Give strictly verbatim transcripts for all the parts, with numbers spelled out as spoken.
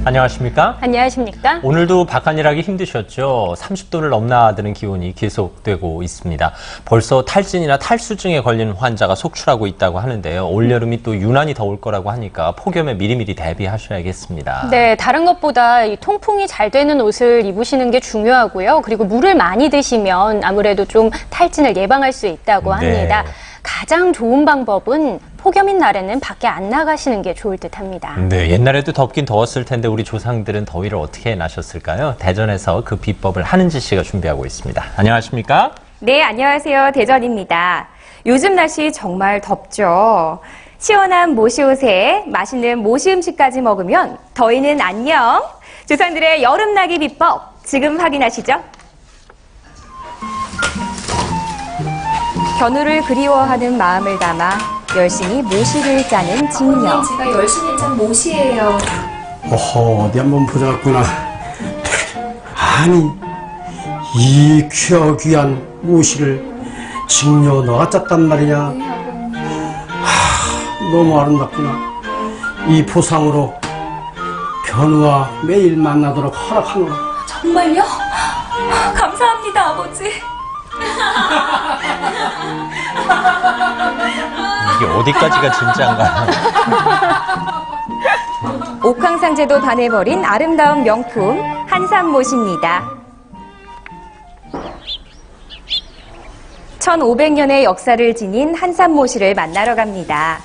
안녕하십니까? 안녕하십니까? 오늘도 바깥일하기 힘드셨죠? 삼십 도를 넘나드는 기온이 계속되고 있습니다. 벌써 탈진이나 탈수증에 걸리는 환자가 속출하고 있다고 하는데요. 올여름이 또 유난히 더울 거라고 하니까 폭염에 미리미리 대비하셔야겠습니다. 네, 다른 것보다 이 통풍이 잘 되는 옷을 입으시는 게 중요하고요. 그리고 물을 많이 드시면 아무래도 좀 탈진을 예방할 수 있다고 합니다. 네. 가장 좋은 방법은 폭염인 날에는 밖에 안 나가시는 게 좋을 듯 합니다. 네, 옛날에도 덥긴 더웠을 텐데 우리 조상들은 더위를 어떻게 나셨을까요? 대전에서 그 비법을 한은지 씨가 준비하고 있습니다. 안녕하십니까? 네, 안녕하세요. 대전입니다. 요즘 날씨 정말 덥죠. 시원한 모시옷에 맛있는 모시 음식까지 먹으면 더위는 안녕. 조상들의 여름나기 비법 지금 확인하시죠. 견우를 그리워하는 마음을 담아 열심히 모시를 짜는 직녀. 제가 열심히 짠 모시예요. 어허, 어디 한번 보자꾸나. 아니, 이 귀하귀한 모시를 직녀 너가 짰단 말이냐? 하, 너무 아름답구나. 이 보상으로 견우와 매일 만나도록 허락하노라. 정말요? 감사합니다, 아버지. 이게 어디까지가 진짜인가요? 옥황상제도 반해버린 아름다운 명품 한산모시입니다. 천오백 년의 역사를 지닌 한산모시를 만나러 갑니다.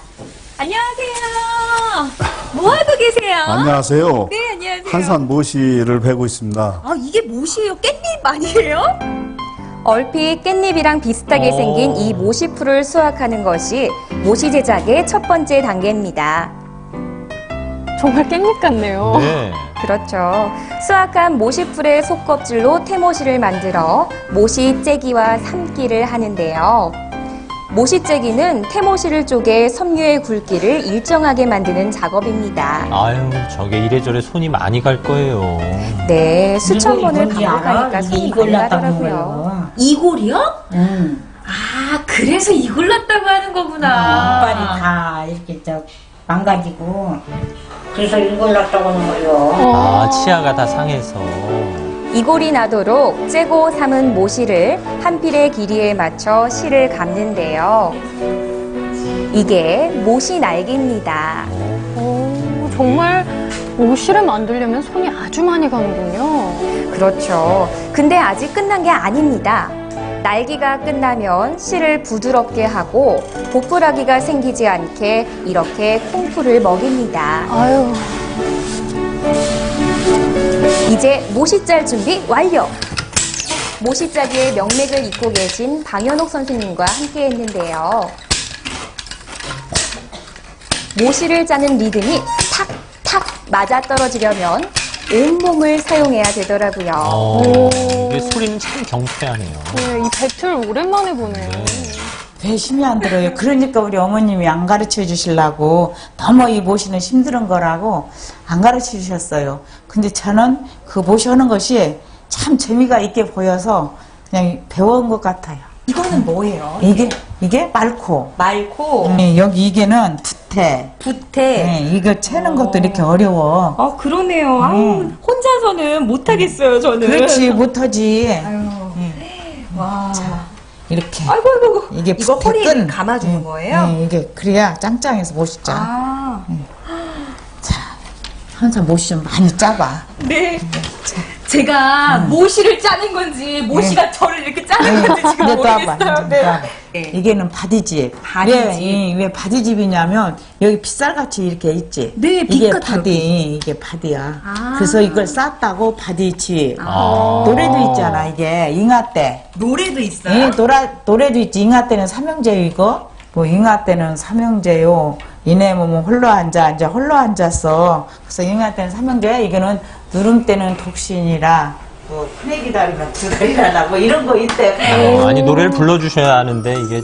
안녕하세요. 뭐 하고 계세요? 안녕하세요. 네, 안녕하세요. 한산 모시를 베고 있습니다. 아, 이게 모시예요? 깻잎 아니에요? 얼핏 깻잎이랑 비슷하게 오. 생긴 이 모시풀을 수확하는 것이 모시 제작의 첫 번째 단계입니다. 정말 깻잎 같네요. 네. 그렇죠. 수확한 모시풀의 속껍질로 태모시를 만들어 모시째기와 삶기를 하는데요. 모시째기는 태모시를 쪼개 섬유의 굵기를 일정하게 만드는 작업입니다. 아유, 저게 이래저래 손이 많이 갈 거예요. 네, 수천 번을 뭔지 알아? 반복하니까 이게 손이 이걸 많이 놨다는 가더라고요. 거예요. 이골이요? 응. 아, 그래서 이골 났다고 하는 거구나. 이빨이 다 이렇게 저 망가지고 그래서 이걸 놨다고 하는 거예요. 아, 치아가 다 상해서. 이골이 나도록 째고 삶은 모시를 한 필의 길이에 맞춰 실을 감는데요. 이게 모시 날개입니다. 오, 정말 모시를 만들려면 손이 아주 많이 가는군요. 그렇죠. 근데 아직 끝난 게 아닙니다. 날기가 끝나면 실을 부드럽게 하고 보풀하기가 생기지 않게 이렇게 콩풀을 먹입니다. 아유, 이제 모시짤 준비 완료! 모시짜기의 명맥을 잇고 계신 방현옥 선생님과 함께 했는데요. 모시를 짜는 리듬이 탁탁 맞아떨어지려면 온몸을 사용해야 되더라고요. 어, 오. 이게 소리는 참 경쾌하네요. 네, 이 배틀 오랜만에 보네요. 네. 배심이 안 들어요. 그러니까 우리 어머님이 안 가르쳐 주시려고 너무 이 모시는 힘든 거라고 안 가르쳐 주셨어요. 근데 저는 그 모시 하는 것이 참 재미가 있게 보여서 그냥 배워온 것 같아요. 이거는 뭐예요? 이게, 이게 말코. 말코, 네, 여기 이게는 부태. 부태. 네, 이거 채는 것도 이렇게 어려워. 아, 그러네요. 아우, 혼자서는 못하겠어요, 저는. 그렇지, 못하지. 아유, 와. 이렇게. 아이고, 아이고, 아이고. 이게 이거 부태 허리에 끈. 감아주는 네, 거예요? 네, 이게 그래야 짱짱해서 모시자. 아, 항상 모시 좀 많이 짜봐. 네. 제가 모시를 짜는 건지, 모시가 저를 이렇게 짜는 건지 지금 네, 또 와봐. 모르겠어요. 네, 또 와봐. 네. 이게는 바디집. 바디집. 왜, 이, 왜 바디집이냐면 여기 빗살같이 이렇게 있지. 네, 이게 빛같아요, 바디, 이게 바디야. 아. 그래서 이걸 쌌다고 바디집. 아. 노래도 있잖아. 이게 잉하때. 노래도 있어요? 예, 노라, 노래도 있지. 잉하때는 삼형제요 이거. 뭐 잉하때는 삼형제요. 이내 뭐 홀로 앉아 앉아 홀로 앉았어. 그래서 잉하때는 삼형제야. 이거는 누름 때는 독신이라. 뭐 큰애기다리면 두 달이라나 뭐 이런 거 있대. 어, 아니, 노래를 불러주셔야 하는데, 이게